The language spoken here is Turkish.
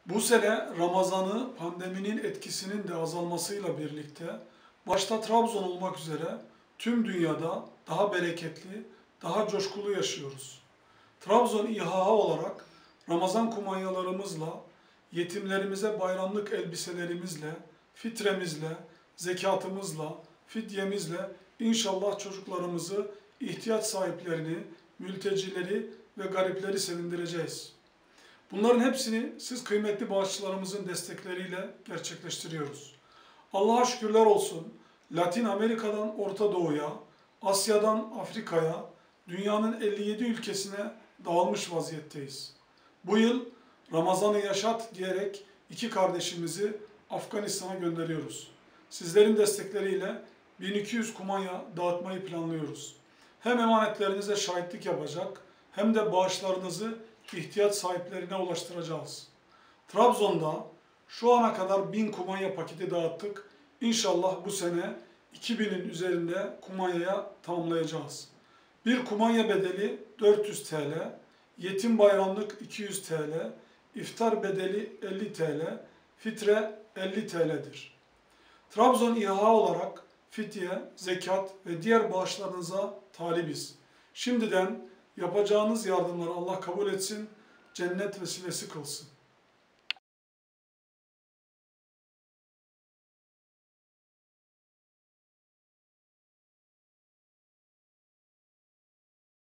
Bu sene Ramazan'ı pandeminin etkisinin de azalmasıyla birlikte başta Trabzon olmak üzere tüm dünyada daha bereketli, daha coşkulu yaşıyoruz. Trabzon İHA olarak Ramazan kumanyalarımızla, yetimlerimize bayramlık elbiselerimizle, fitremizle, zekatımızla, fidyemizle inşallah çocuklarımızı, ihtiyaç sahiplerini, mültecileri ve garipleri sevindireceğiz. Bunların hepsini siz kıymetli bağışçılarımızın destekleriyle gerçekleştiriyoruz. Allah'a şükürler olsun. Latin Amerika'dan Orta Doğu'ya, Asya'dan Afrika'ya, dünyanın 57 ülkesine dağılmış vaziyetteyiz. Bu yıl Ramazan'ı yaşat diyerek iki kardeşimizi Afganistan'a gönderiyoruz. Sizlerin destekleriyle 1200 kumanya dağıtmayı planlıyoruz. Hem emanetlerinize şahitlik yapacak hem de bağışlarınızı ihtiyaç sahiplerine ulaştıracağız. Trabzon'da şu ana kadar 1000 kumanya paketi dağıttık. İnşallah bu sene 2000'in üzerinde kumanyaya tamamlayacağız. Bir kumanya bedeli 400 TL, yetim bayramlık 200 TL, iftar bedeli 50 TL, fitre 50 TL'dir. Trabzon İHA olarak fidye, zekat ve diğer bağışlarınıza talibiz. Şimdiden yapacağınız yardımları Allah kabul etsin, cennet vesilesi kılsın.